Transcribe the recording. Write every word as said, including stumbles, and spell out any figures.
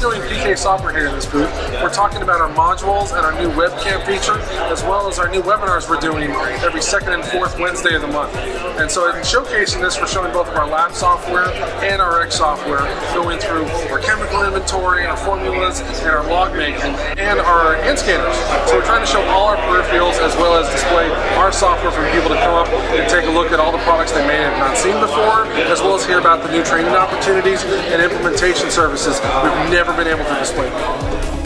doing P K software here in this booth. We're talking about our modules and our new webcam feature, as well as our new webinars we're doing every second and fourth Wednesday of the month. And so in showcasing this, we're showing both of our lab software and our X software, going through our chemical inventory, our formulas, and our log making, and our hand scanners. So we're trying to show all our peripherals as well as display our software for people to come up and take a look at all the products they may have not seen before, as well as hear about the new training opportunities and implementation services we've never been able to display before.